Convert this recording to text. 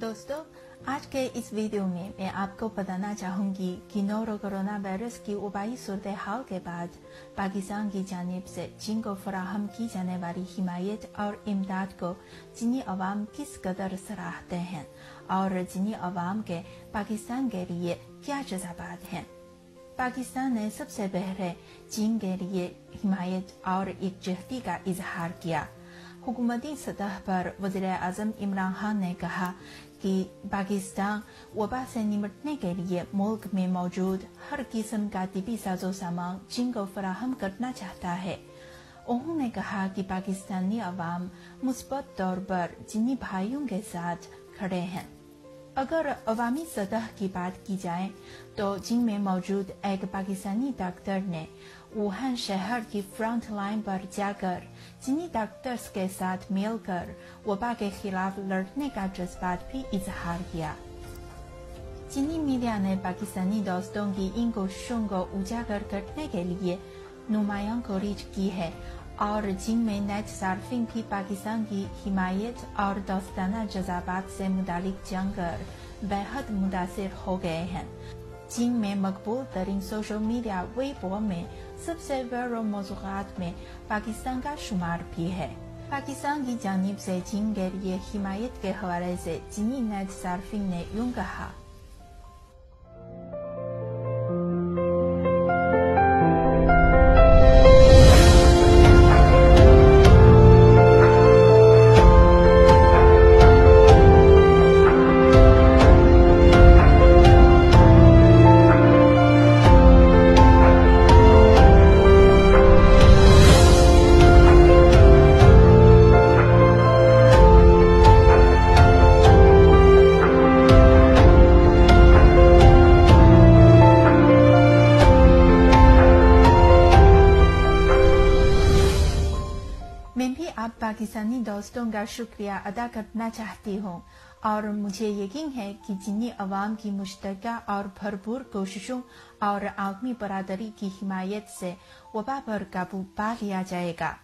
दोस्तों, आज के इस वीडियो में मैं आपको बताना चाहूंगी कि नोरो कोरोना वायरस की वबाई सूरत हाल के बाद पाकिस्तान की जानिब से चीन को फराहम की जाने वाली हिमायत और इमदाद को चीनी अवाम किस कदर सराहते हैं और चीनी अवाम के पाकिस्तान के लिए क्या जज़्बात हैं। पाकिस्तान ने सबसे पहले चीन के लिए हिमायत और एकजुहती का इजहार किया। हुकूमती सतह पर वज़ीर-ए-आज़म इमरान खान ने कहा कि पाकिस्तान वबा से निपटने के लिए मुल्क में मौजूद हर किस्म का तिबी साजो सामान चीन को फराहम करना चाहता है। उन्होंने कहा कि पाकिस्तानी अवाम मुस्बत तौर पर चीनी भाइयों के साथ खड़े हैं। अगर अवामी सतह की बात की जाए तो चीन में मौजूद एक पाकिस्तानी डॉक्टर ने वुहान शहर की फ्रंट लाइन पर जाकर चीनी डॉक्टर्स के साथ मिलकर वबा के खिलाफ लड़ने का जज्बात भी इजहार किया। चीनी मीडिया ने पाकिस्तानी दोस्तों की इन कोशिशों को उजागर करने के लिए नुमायां कोशिश की है और चीन में नेट सार्फिंग भी पाकिस्तान की हिमायत और दोस्ताना जज़्बात से मुतालिक जानकर बेहद मुतासिर हो गए हैं। चीन में मकबूल तरीन सोशल मीडिया वेइबो में सबसे वायरल मौज़ूआत में पाकिस्तान का शुमार भी है। पाकिस्तान की जानिब से चीन के लिए हिमायत के हवाले से चीनी नेट सार्फिंग ने यूं कहा। मैं भी आप पाकिस्तानी दोस्तों का शुक्रिया अदा करना चाहती हूँ और मुझे यकीन है कि चीनी अवाम की मुश्तरका और भरपूर कोशिशों और आलमी बरादरी की हिमायत से वबा पर काबू पा लिया जाएगा।